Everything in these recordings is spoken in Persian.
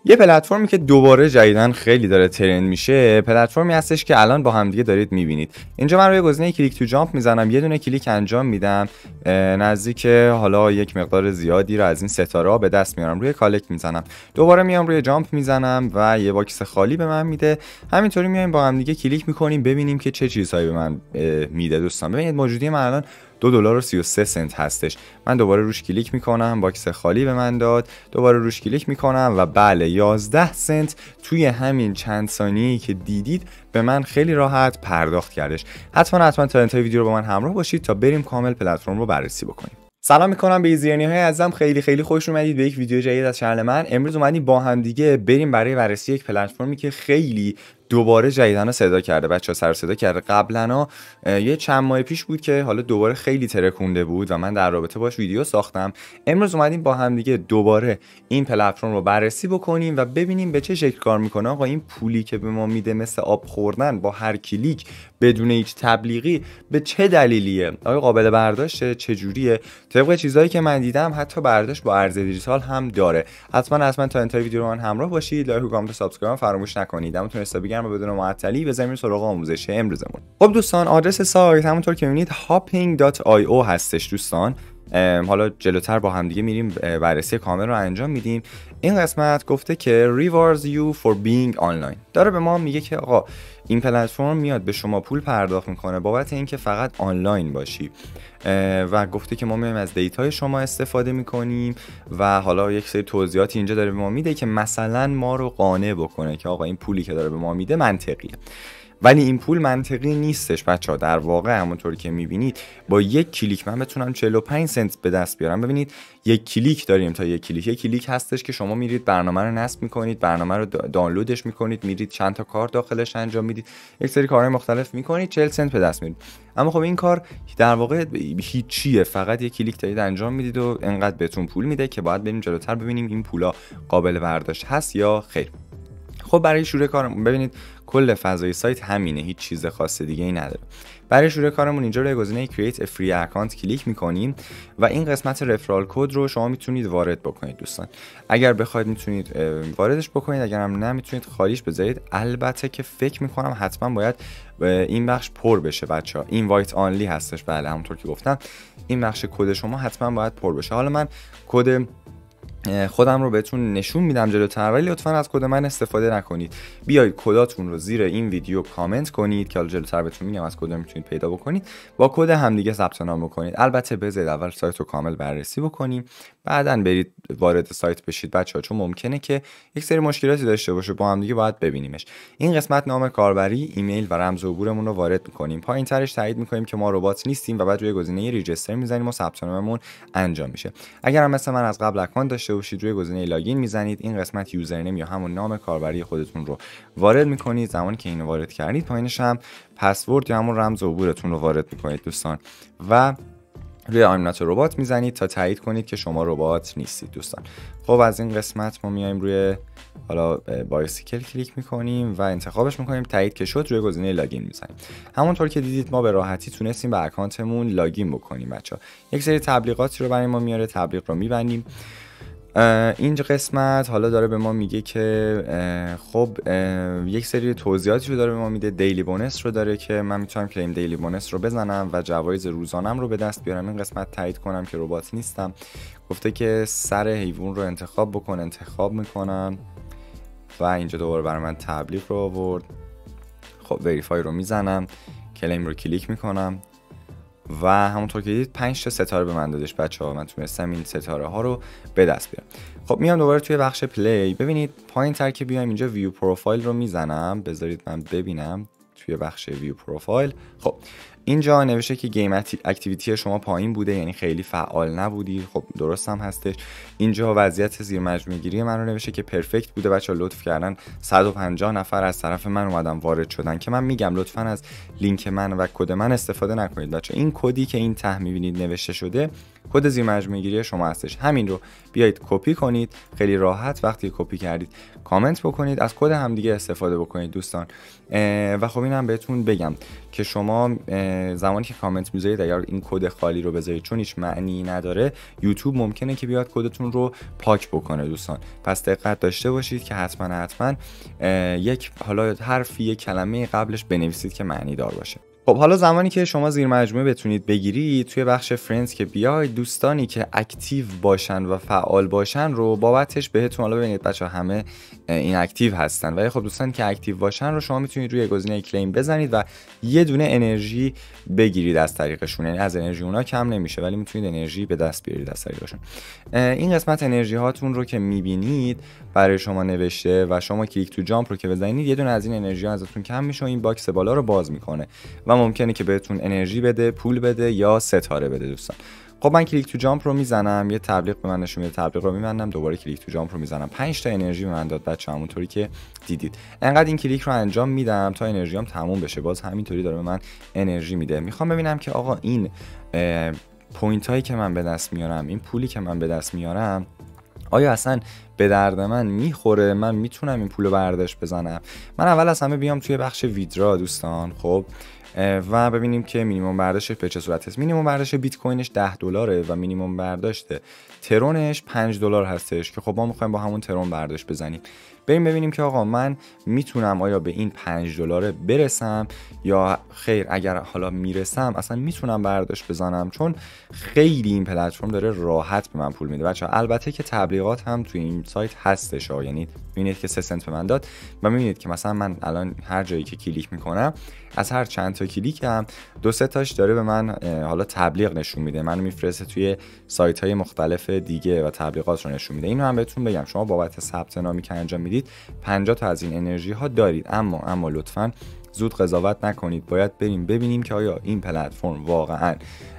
یه پلتفرمی که دوباره جدیدن خیلی داره ترند میشه، پلتفرمی هستش که الان با هم دیگه دارید میبینید. اینجا من روی گزینه کلیک تو جامپ میزنم، یه دونه کلیک انجام میدم، نزدیک حالا یک مقدار زیادی رو از این ستاره ها به دست میارم، روی کالکت میزنم، دوباره میام روی جامپ میزنم و یه باکس خالی به من میده. همینطوری میایم با هم دیگه کلیک میکنیم ببینیم که چه چیزهایی به من میده. دوستان ببینید موجودی من الان $2.33 هستش. من دوباره روش کلیک میکنم، باکس خالی به من داد، دوباره روش کلیک میکنم و بله 11 سنت توی همین چند ثانیه‌ای که دیدید به من خیلی راحت پرداخت کردش. حتما تا انتهای ویدیو رو با من همراه باشید تا بریم کامل پلتفرم رو بررسی بکنیم. سلام میکنم به ایزیرنی‌های عزیزم، خیلی خوش اومدید به یک ویدیو جدید از چنل من. امروز اومدیم با هم دیگه بریم برای بررسی یک پلتفرمی که خیلی دوباره جدیداً صدا کرده، بچه‌ها سر صدا کرده. قبلاً یه چند ماه پیش بود که حالا دوباره خیلی ترکونده بود و من در رابطه باش ویدیو ساختم. امروز اومدیم با هم دیگه دوباره این پلتفرم رو بررسی بکنیم و ببینیم به چه شکل کار میکنه. آقا این پولی که به ما میده مثل آب خوردن با هر کلیک بدون هیچ تبلیغی به چه دلیلیه؟ آیا قابل برداشته؟ چه جوریه؟ طبق چیزایی که من دیدم حتی برداشت با ارز دیجیتال هم داره. حتما تا انتهای ویدیو من همراه باشید. لایک و کامنت و سابسکرایب فراموش نکنید. همونطور حسابی گرم و بدون معطلی بزنیم سراغ آموزش امروزمون. خب دوستان، آدرس سایت همونطور که میبینید hopping.io هستش دوستان. حالا جلوتر با هم دیگه میریم بررسی کامل رو انجام میدیم. این قسمت گفته که rewards you for being online. داره به ما میگه که آقا این پلتفرم میاد به شما پول پرداخت میکنه بابت اینکه فقط آنلاین باشی و گفته که ما میایم از دیتای شما استفاده میکنیم و حالا یک سری توضیحاتی اینجا داره به ما میده که مثلا ما رو قانع بکنه که آقا این پولی که داره به ما میده منطقیه. ولی این پول منطقی نیستش بچه‌ها. در واقع همونطوری که میبینید با یک کلیک من بتونم 45 سنت به دست بیارم. ببینید یک کلیک داریم تا یک کلیک هستش که شما میرید برنامه رو نصب میکنید، برنامه رو دانلودش میکنید، میرید چند تا کار داخلش انجام میدید، یک سری کارهای مختلف میکنید، 40 سنت به دست میارید. اما خب این کار در واقع هیچیه، فقط یک کلیک دارید انجام میدید و انقدر بهتون پول میده که باید بریم جلوتر ببینیم این پولا قابل برداشت هست یا خیر. خب برای شروع کارمون ببینید کل فضای سایت همینه، هیچ چیز خاص دیگه ای نداره. برای شروع کارمون اینجا روی گزینه create a free account کلیک میکنیم و این قسمت رفرال کد رو شما میتونید وارد بکنید دوستان. اگر بخواید میتونید واردش بکنید، اگر هم نمیتونید خالیش بذارید. البته که فکر میکنم حتما باید این بخش پر بشه بچه‌ها. این وایت آنلی هستش، بله همونطور که گفتم این بخش کد شما حتما باید پر بشه. حالا من کد خودم رو بهتون نشون میدم جلوتر، ولی لطفا از کد من استفاده نکنید. بیایید کداتون رو زیر این ویدیو کامنت کنید که حالا جلوتر بهتون میگم از کد میتونید پیدا بکنید، با کد همدیگه ثبت نام بکنید. البته بذارید اول سایت رو کامل بررسی بکنیم، بعداً برید وارد سایت بشید بچه‌ها، چون ممکنه که یک سری مشکلاتی داشته باشه، با هم دیگه باید ببینیمش. این قسمت نام کاربری، ایمیل و رمز عبورمون رو وارد میکنیم. پایین‌ترش تایید میکنیم که ما ربات نیستیم و بعد روی گزینه ریجستر میزنیم و ثبت ناممون انجام میشه. اگر هم مثل من از قبل اکانت داشته باشید روی گزینه لاگین میزنید، این قسمت یوزرنیم یا همون نام کاربری خودتون رو وارد میکنید. زمانی که اینو وارد کردید پایینش هم پسورد یا همون رمز عبورتون رو وارد میکنید دوستان و روی آیمنات ربات میزنید تا تایید کنید که شما ربات نیستید دوستان. خب از این قسمت ما میایم روی حالا بایسیکل کلیک میکنیم و انتخابش میکنیم، تایید که شد روی گزینه لاگین میزنیم. همونطور که دیدید ما به راحتی تونستیم به اکانتمون لاگین بکنیم بچه‌ها. یک سری تبلیغاتی رو برای ما میاره، تبلیغ رو میبندیم. اینجا قسمت حالا داره به ما میگه که خب یک سری توضیحاتی رو داره به ما میده. دیلی بونس رو داره که من میتونم کلیم دیلی بونس رو بزنم و جوایز روزانم رو به دست بیارم. این قسمت تایید کنم که ربات نیستم. گفته که سر حیوان رو انتخاب بکن، انتخاب میکنم و اینجا دوباره برای من تبلیغ رو آورد. خب وریفای رو میزنم، کلیم رو کلیک میکنم و همونطور که دیدید 5 تا ستاره به من دادش بچه‌ها. من تونستم این ستاره ها رو به دست بیارم. خب میام دوباره توی بخش پلی. ببینید پایین تر که بیایم اینجا ویو پروفایل رو میزنم، بذارید من ببینم توی بخش ویو پروفایل. خب اینجا نوشته که گیم اکتیویتی شما پایین بوده، یعنی خیلی فعال نبودی. خب درست هم هستش. اینجا وضعیت زیر مجموعه گیری من رو نوشته که پرفکت بوده. بچه‌ها لطف کردن 150 نفر از طرف من اومدن وارد شدن که من میگم لطفا از لینک من و کد من استفاده نکنید بچه‌ها. این کدی که این ته می‌بینید نوشته شده کد زیر مجموعه گیری شما هستش. همین رو بیایید کپی کنید، خیلی راحت وقتی کپی کردید کامنت بکنید، از کد همدیگه استفاده بکنید دوستان. و خب اینم بهتون بگم که شما زمانی که کامنت میذارید اگر این کد خالی رو بذارید چون هیچ معنی نداره، یوتیوب ممکنه که بیاد کدتون رو پاک بکنه دوستان. پس دقت داشته باشید که حتما یک حالا حرفی، یک کلمه قبلش بنویسید که معنی دار باشه. خب حالا زمانی که شما زیر مجموعه بتونید بگیرید، توی بخش فرندز که بیاید دوستانی که اکتیو باشن و فعال باشن رو بابتش بهتون، حالا ببینید بچه‌ها همه این اکتیو هستن، ولی خب دوستانی که اکتیو باشن رو شما میتونید روی گزینه کلیم بزنید و یه دونه انرژی بگیرید از طریقشون. یعنی از انرژی اونا کم نمیشه ولی میتونید انرژی به دست بیارید از طریقشون. این قسمت انرژی هاتون رو که میبینید برای شما نوشته و شما کلیک تو جامپ رو که بزنید یه دونه از این انرژی ها ازتون کم میشه و این باکس بالا رو باز میکنه و ممکنه که بهتون انرژی بده، پول بده یا ستاره بده دوستان. خب من کلیک تو جامپ رو میزنم، یه تبلیغ به من نشون میده، تبلیغ رو میبندم، دوباره کلیک تو جامپ رو میزنم، 5 تا انرژی به من داد بچه‌ها، همونطوری که دیدید. انقدر این کلیک رو انجام میدم تا انرژیام تموم بشه، باز همینطوری داره به من انرژی میده. میخوام ببینم که آقا این پوینت هایی که من به دست میارم، این پولی که من به دست میارم آیا اصلا به درد من میخوره، من میتونم این پولو برداشت بزنم. من اول از همه بیام توی بخش ویدرا دوستان، خب و ببینیم که مینیمم برداشت به چه صورت است. مینیمم برداشت بیت کوینش $10 و مینیمم برداشت ترونش $5 هستش که خب ما میخوایم با همون ترون برداشت بزنیم. بریم ببینیم که آقا من میتونم آیا به این $5 برسم یا خیر. اگر حالا میرسم اصلا میتونم برداشت بزنم، چون خیلی این پلتفرم داره راحت به من پول میده بچه‌ها. البته که تبلیغات هم توی این سایت هستش ها، یعنی میبینید که 3 سنت به من داد و میبینید که مثلا من الان هر جایی که کلیک میکنم از هر چند تا کلیکم 2-3 تاش داره به من حالا تبلیغ نشون میده، منو میفرسته توی سایت های مختلف دیگه و تبلیغات رو نشون میده. اینو هم بهتون بگم شما بابت ثبت نامی که انجام میدید 50 تا از این انرژی ها دارید، اما لطفاً زود قضاوت نکنید. باید بریم ببینیم که آیا این پلتفرم واقعاً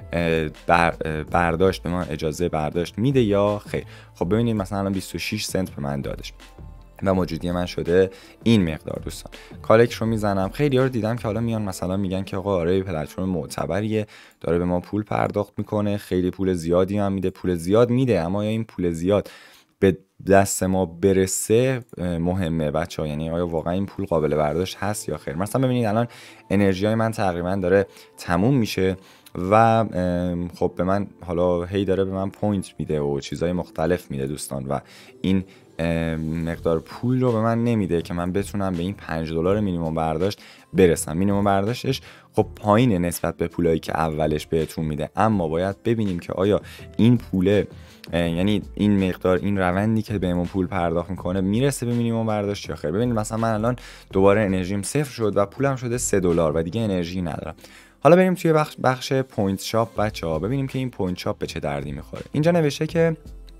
برداشت به من اجازه برداشت میده یا خیر. خب ببینید مثلا الان 26 سنت به من دادش و موجودی من شده این مقدار دوستان. کالک رو میزنم. خیلی ها رو دیدم که حالا میان مثلا میگن که آقا آره پلتفرم معتبریه، داره به ما پول پرداخت میکنه، خیلی پول زیادی هم میده. پول زیاد میده، اما آیا این پول زیاد به دست ما برسه مهمه بچه‌ها. یعنی آیا واقعا این پول قابل برداشت هست یا خیر. مثلا ببینید الان انرژی های من تقریبا داره تموم میشه و خب به من حالا هی داره به من پوینت میده و چیزهای مختلف میده دوستان و این مقدار پول رو به من نمیده که من بتونم به این $5 مینیمم برداشت برسم. مینیمم برداشتش خب پایینه نسبت به پولایی که اولش بهتون میده، اما باید ببینیم که آیا این پوله، یعنی این مقدار، این روندی که بهمون پول پرداخت میکنه میرسه به مینیمم برداشت یا خیر. ببینید مثلا من الان دوباره انرژیم صفر شد و پولم شده $3 و دیگه انرژی ندارم. حالا بریم توی بخش پوینت شاپ بچه‌ها، ببینیم که این پوینت شاپ به چه دردی میخوره. اینجا نوشته که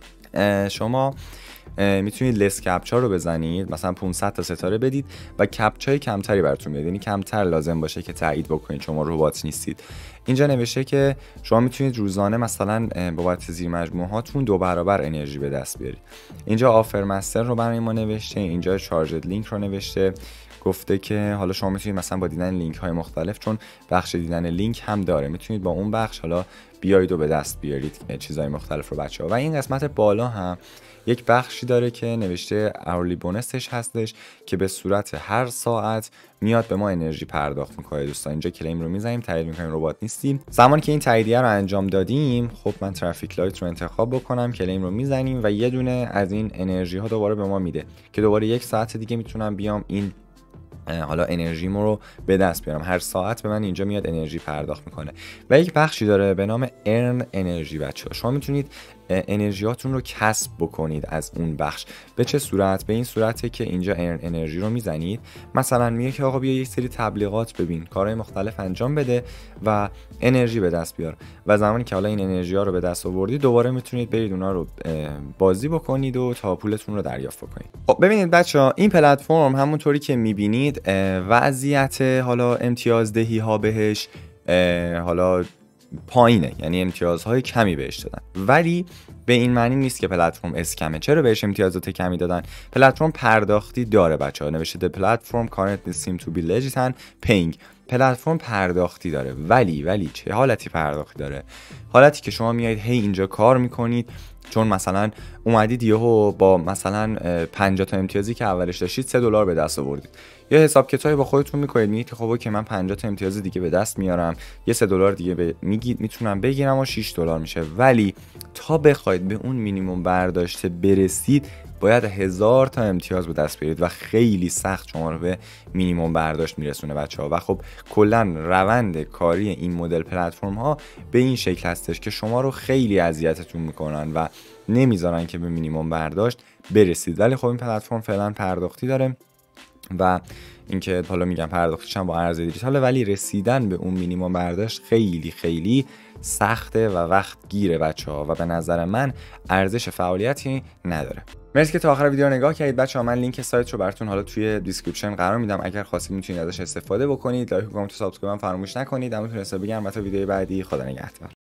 شما میتونید لس کپچا رو بزنید، مثلا 500 تا ستاره بدید و کپچای کمتری براتون میاد، یعنی کمتر لازم باشه که تایید بکنید شما ربات نیستید. اینجا نوشته که شما میتونید روزانه مثلا بابت زیر مجموعه هاتون 2 برابر انرژی به دست بیارید. اینجا آفر مستر رو برای ما نوشته، اینجا چارجد لینک رو نوشته، گفته که حالا شما میتونید مثلا با دیدن لینک های مختلف، چون بخش دیدن لینک هم داره، میتونید با اون بخش حالا بیایید و به دست بیارید چیزهای مختلف رو بچه‌ها. و این قسمت بالا هم یک بخشی داره که نوشته اورلی بونسش هستش که به صورت هر ساعت میاد به ما انرژی پرداخت میکنه دوستان. اینجا کلیم رو میزنیم، تایید میکنیم ربات نیستیم. زمانی که این تاییدیه رو انجام دادیم، خب من ترافیک لایت رو انتخاب بکنم، کلیم رو میزنیم و یه دونه از این انرژی ها دوباره به ما میده که دوباره 1 ساعت دیگه میتونم بیام این حالا انرژیمو رو به دست بیارم. هر ساعت به من اینجا میاد انرژی پرداخت میکنه و یک بخشی داره به نام ارن انرژی بچه‌ها. شما میتونید انرژیاتون رو کسب بکنید از اون بخش. به چه صورت؟ به این صورته که اینجا ارن انرژی رو میزنید، مثلا میگه که آقا بیا یک سری تبلیغات ببین، کارهای مختلف انجام بده و انرژی به دست بیار و زمانی که حالا این انرژی ها رو به دست آوردید دوباره میتونید برید اونا رو بازی بکنید و تا پولتون رو دریافت بکنید. خب ببینید بچه‌ها، این پلتفرم همونطوری که میبینید وضعیت حالا امتیازدهی ها بهش حالا پایینه، یعنی امتیازهای کمی بهش دادن، ولی به این معنی نیست که پلتفرم اسکمه. چرا بهش امتیازات کمی دادن؟ پلتفرم پرداختی داره بچه‌ها. نوشته the platform currently seem to be legit and paying. پلتفرم پرداختی داره، ولی چه حالتی پرداختی داره؟ حالتی که شما میایید هی اینجا کار میکنید، چون مثلا اومدید یهو با مثلا 50 تا امتیازی که اولش داشتید $3 به دست آوردید، یا حساب کتابی با خودتون میکنید، میگید خب اوکی من 50 تا امتیاز دیگه به دست میارم، یه $3 دیگه میگید میتونم بگیرم و $6 میشه. ولی تا بخواید به اون مینیمم برداشته برسید باید 1000 تا امتیاز به دست بیارید و خیلی سخت شما رو به مینیمم برداشت میرسونه بچه‌ها. و خب کلا روند کاری این مدل پلتفرم ها به این شکل هستش که شما رو خیلی اذیتتون میکنن و نمیذارن که به مینیمم برداشت برسید. ولی خب این پلتفرم فعلا پرداختی داره و اینکه حالا میگم پرداختش هم با ارز دیجیتاله، ولی رسیدن به اون مینیمم برداشت خیلی سخته و وقت گیره بچه‌ها و به نظر من ارزش فعالیتی نداره. مرسی که تا آخر ویدیو نگاه کردید بچه‌ها. من لینک سایت رو براتون حالا توی دیسکریپشن قرار میدم، اگر خواستید میتونید ازش استفاده بکنید. لایک و کامنت و سابسکرایب فراموش نکنید. همونطور حساب بگم تا ویدیو بعدی. خدا نگهدار.